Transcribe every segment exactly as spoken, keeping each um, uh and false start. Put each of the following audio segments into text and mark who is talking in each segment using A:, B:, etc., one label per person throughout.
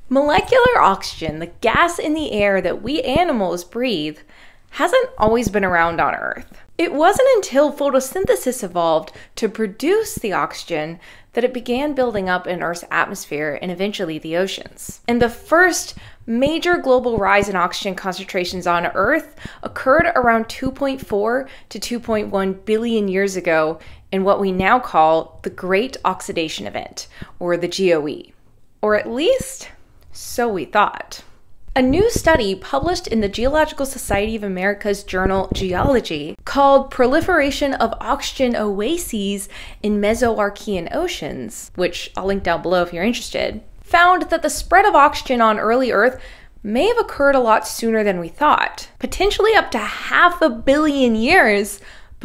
A: Molecular oxygen, the gas in the air that we animals breathe, hasn't always been around on Earth. It wasn't until photosynthesis evolved to produce the oxygen that it began building up in Earth's atmosphere and eventually the oceans. And the first major global rise in oxygen concentrations on Earth occurred around two point four to two point one billion years ago in what we now call the Great Oxidation Event, or the G E O. Or at least, so we thought. A new study published in the Geological Society of America's journal Geology, called Proliferation of Oxygen Oases in Mesoarchean Oceans, which I'll link down below if you're interested, found that the spread of oxygen on early Earth may have occurred a lot sooner than we thought, potentially up to half a billion years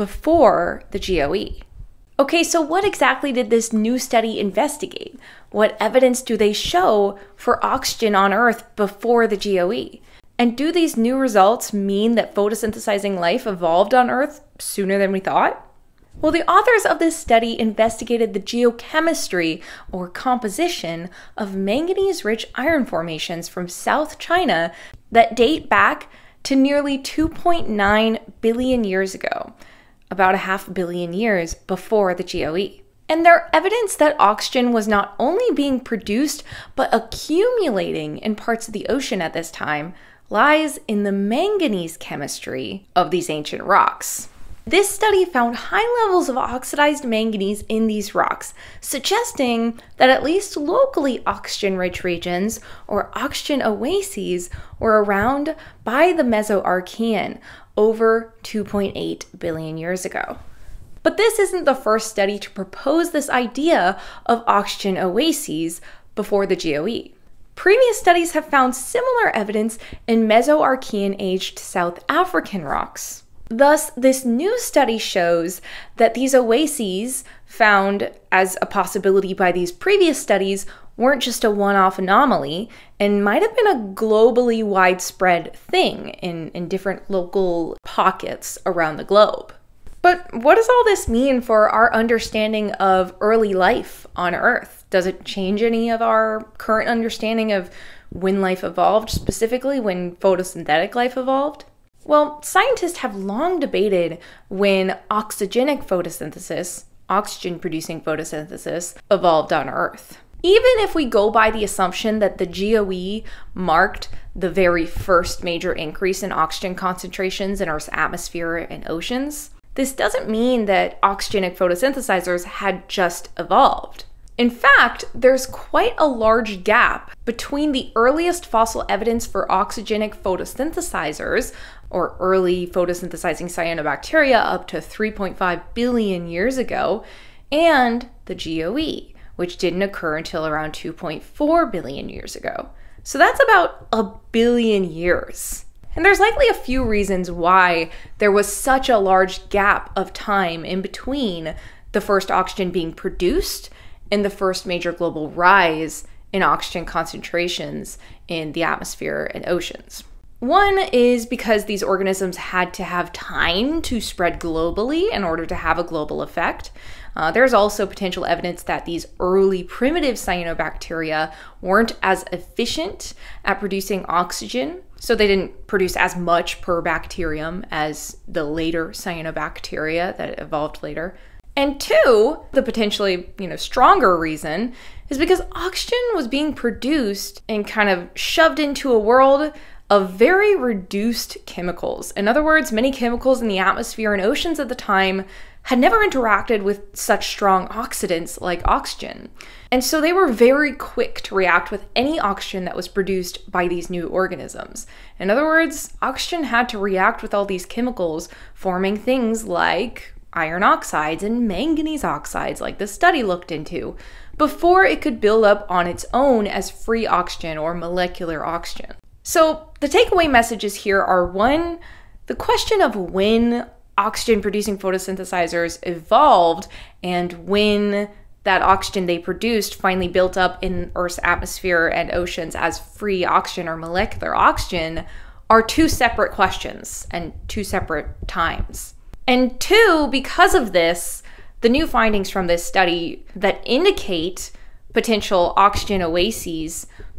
A: before the G E O. Okay, so what exactly did this new study investigate? What evidence do they show for oxygen on Earth before the G E O? And do these new results mean that photosynthesizing life evolved on Earth sooner than we thought? Well, the authors of this study investigated the geochemistry, or composition, of manganese-rich iron formations from South China that date back to nearly two point nine billion years ago, about a half a billion years before the G E O. And their evidence that oxygen was not only being produced, but accumulating in parts of the ocean at this time lies in the manganese chemistry of these ancient rocks. This study found high levels of oxidized manganese in these rocks, suggesting that at least locally oxygen-rich regions, or oxygen oases, were around by the Mesoarchean over two point eight billion years ago. But this isn't the first study to propose this idea of oxygen oases before the G E O. Previous studies have found similar evidence in Mesoarchean-aged South African rocks. Thus, this new study shows that these oases, found as a possibility by these previous studies, weren't just a one-off anomaly and might have been a globally widespread thing in, in different local pockets around the globe. But what does all this mean for our understanding of early life on Earth? Does it change any of our current understanding of when life evolved, specifically when photosynthetic life evolved? Well, scientists have long debated when oxygenic photosynthesis, oxygen-producing photosynthesis, evolved on Earth. Even if we go by the assumption that the G E O marked the very first major increase in oxygen concentrations in Earth's atmosphere and oceans, this doesn't mean that oxygenic photosynthesizers had just evolved. In fact, there's quite a large gap between the earliest fossil evidence for oxygenic photosynthesizers, or early photosynthesizing cyanobacteria up to three point five billion years ago, and the G E O, which didn't occur until around two point four billion years ago. So that's about a billion years. And there's likely a few reasons why there was such a large gap of time in between the first oxygen being produced and the first major global rise in oxygen concentrations in the atmosphere and oceans. One is because these organisms had to have time to spread globally in order to have a global effect. Uh, there's also potential evidence that these early primitive cyanobacteria weren't as efficient at producing oxygen, so they didn't produce as much per bacterium as the later cyanobacteria that evolved later. And two, the potentially, you know, stronger reason is because oxygen was being produced and kind of shoved into a world of very reduced chemicals. In other words, many chemicals in the atmosphere and oceans at the time had never interacted with such strong oxidants like oxygen. And so they were very quick to react with any oxygen that was produced by these new organisms. In other words, oxygen had to react with all these chemicals, forming things like iron oxides and manganese oxides, like this study looked into, before it could build up on its own as free oxygen or molecular oxygen. So the takeaway messages here are, one, the question of when oxygen-producing photosynthesizers evolved and when that oxygen they produced finally built up in Earth's atmosphere and oceans as free oxygen or molecular oxygen are two separate questions and two separate times. And two, because of this, the new findings from this study that indicate potential oxygen oases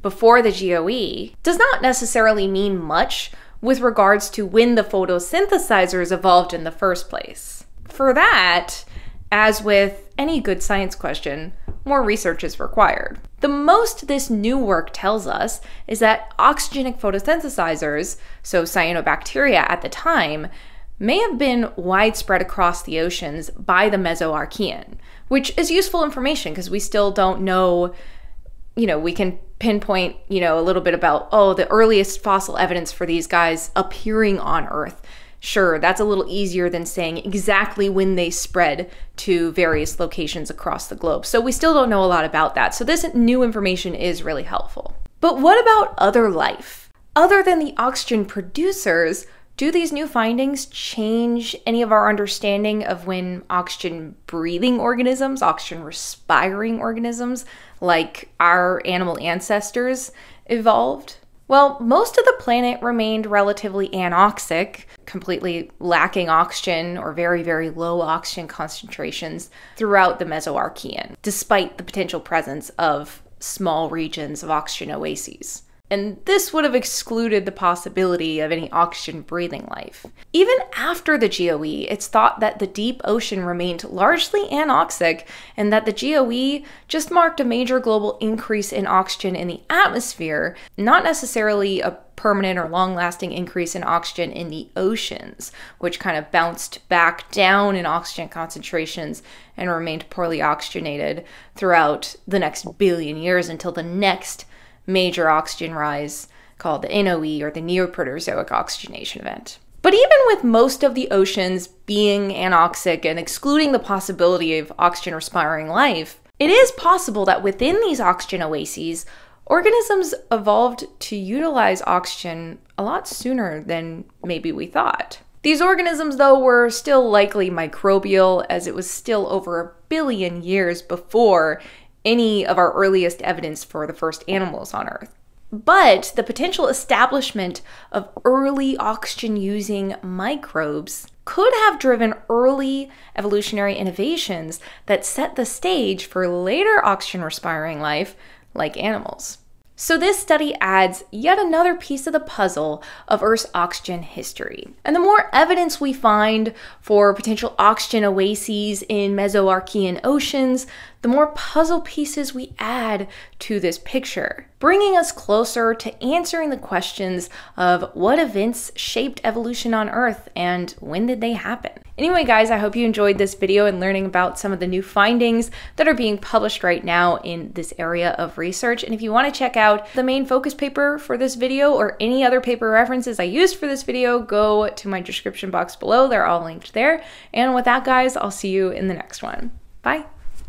A: before the G E O does not necessarily mean much with regards to when the photosynthesizers evolved in the first place. For that, as with any good science question, more research is required. The most this new work tells us is that oxygenic photosynthesizers, so cyanobacteria at the time, may have been widespread across the oceans by the Mesoarchean, which is useful information because we still don't know, you know, we can pinpoint, you know, a little bit about, oh, the earliest fossil evidence for these guys appearing on Earth. Sure, that's a little easier than saying exactly when they spread to various locations across the globe. So we still don't know a lot about that. So this new information is really helpful. But what about other life? Other than the oxygen producers, do these new findings change any of our understanding of when oxygen-breathing organisms, oxygen-respiring organisms, like our animal ancestors, evolved? Well, most of the planet remained relatively anoxic, completely lacking oxygen or very, very low oxygen concentrations throughout the Mesoarchean, despite the potential presence of small regions of oxygen oases. And this would have excluded the possibility of any oxygen-breathing life. Even after the G E O, it's thought that the deep ocean remained largely anoxic and that the G E O just marked a major global increase in oxygen in the atmosphere, not necessarily a permanent or long-lasting increase in oxygen in the oceans, which kind of bounced back down in oxygen concentrations and remained poorly oxygenated throughout the next billion years until the next major oxygen rise called the N O E, or the Neoproterozoic oxygenation event. But even with most of the oceans being anoxic and excluding the possibility of oxygen-respiring life, it is possible that within these oxygen oases, organisms evolved to utilize oxygen a lot sooner than maybe we thought. These organisms, though, were still likely microbial, as it was still over a billion years before any of our earliest evidence for the first animals on Earth. But the potential establishment of early oxygen-using microbes could have driven early evolutionary innovations that set the stage for later oxygen-respiring life, like animals. So this study adds yet another piece of the puzzle of Earth's oxygen history. And the more evidence we find for potential oxygen oases in Mesoarchean oceans, the more puzzle pieces we add to this picture, bringing us closer to answering the questions of what events shaped evolution on Earth and when did they happen. Anyway, guys, I hope you enjoyed this video and learning about some of the new findings that are being published right now in this area of research. And if you want to check out the main focus paper for this video or any other paper references I used for this video, go to my description box below. They're all linked there. And with that, guys, I'll see you in the next one. Bye.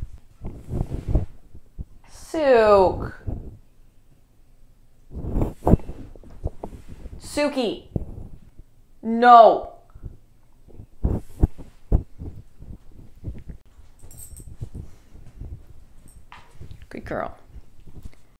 A: Sook. Suki. No. Good girl.